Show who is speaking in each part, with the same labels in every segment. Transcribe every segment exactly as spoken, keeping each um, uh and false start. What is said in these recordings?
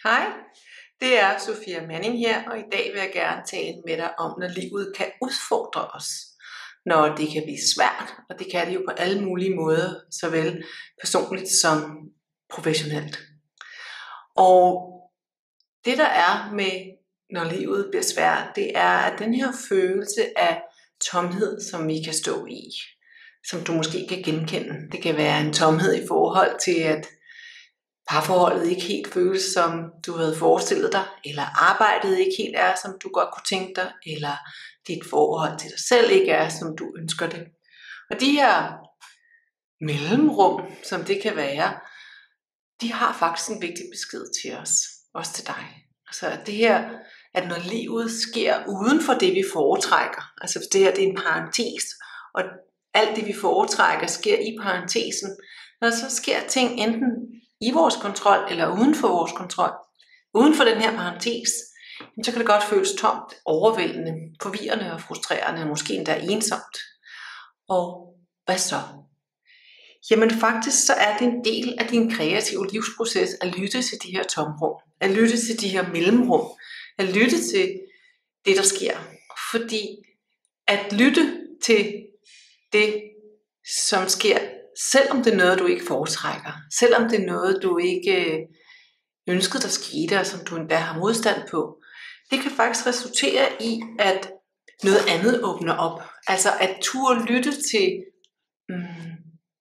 Speaker 1: Hej, det er Sofia Manning her, og i dag vil jeg gerne tale med dig om, når livet kan udfordre os. Når det kan blive svært, og det kan det jo på alle mulige måder, såvel personligt som professionelt. Og det der er med, når livet bliver svært, det er, at den her følelse af tomhed, som vi kan stå i, som du måske kan genkende. Det kan være en tomhed i forhold til, at parforholdet ikke helt føles, som du havde forestillet dig, eller arbejdet ikke helt er, som du godt kunne tænke dig, eller dit forhold til dig selv ikke er, som du ønsker det. Og de her mellemrum, som det kan være, de har faktisk en vigtig besked til os, også til dig. Altså det her, at når livet sker uden for det, vi foretrækker, altså det her det er en parentes, og alt det, vi foretrækker, sker i parentesen, når der så sker ting enten i vores kontrol, eller uden for vores kontrol, uden for den her parentes, så kan det godt føles tomt, overvældende, forvirrende og frustrerende, og måske endda ensomt. Og hvad så? Jamen faktisk så er det en del af din kreative livsproces at lytte til de her tomrum, at lytte til de her mellemrum, at lytte til det, der sker. Fordi at lytte til det, som sker, selvom det er noget, du ikke foretrækker, selvom det er noget, du ikke ønskede, der skete, og som du endda har modstand på, det kan faktisk resultere i, at noget andet åbner op. Altså at turde lytte til, mm,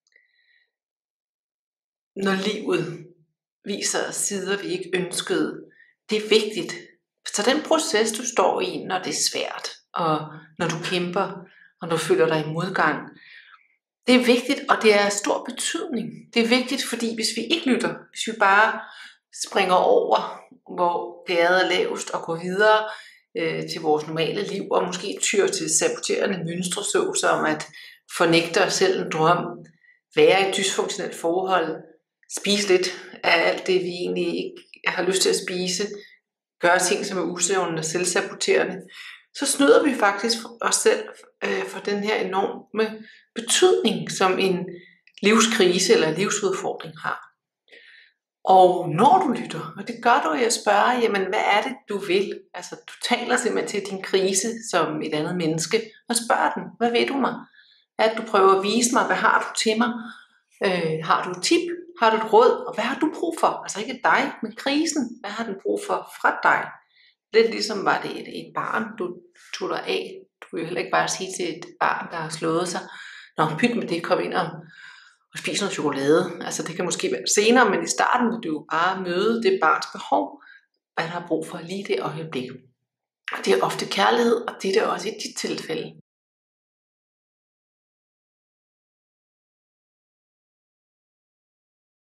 Speaker 1: når livet viser sider, vi ikke ønskede. Det er vigtigt. Så den proces, du står i, når det er svært, og når du kæmper, og når du føler dig i modgang, det er vigtigt, og det er af stor betydning. Det er vigtigt, fordi hvis vi ikke lytter, hvis vi bare springer over, hvor gæret er lavest, og går videre øh, til vores normale liv, og måske tyr til saboterende mønstre, så som at fornægte os selv en drøm, være i et dysfunktionelt forhold, spise lidt af alt det, vi egentlig ikke har lyst til at spise, gøre ting, som er usævnende og selvsaboterende, så snyder vi faktisk os selv øh, for den her enorme betydning, som en livskrise eller livsudfordring har. Og når du lytter, og det gør du, jeg spørger, jamen hvad er det, du vil? Altså du taler simpelthen til din krise som et andet menneske, og spørger den, hvad ved du mig? At du prøver at vise mig, hvad har du til mig? Øh, har du et tip? Har du et råd? Og hvad har du brug for? Altså ikke dig, men krisen. Hvad har den brug for fra dig? Lidt ligesom var det et, et barn, du tog dig af. Du vil jo heller ikke bare sige til et barn, der har slået sig, nå, pyt med det, kom ind og, og spis noget chokolade. Altså det kan måske være senere, men i starten vil du jo bare møde det barns behov, hvad der har brug for lige det øjeblik. Og det er ofte kærlighed, og det er det også i dit tilfælde.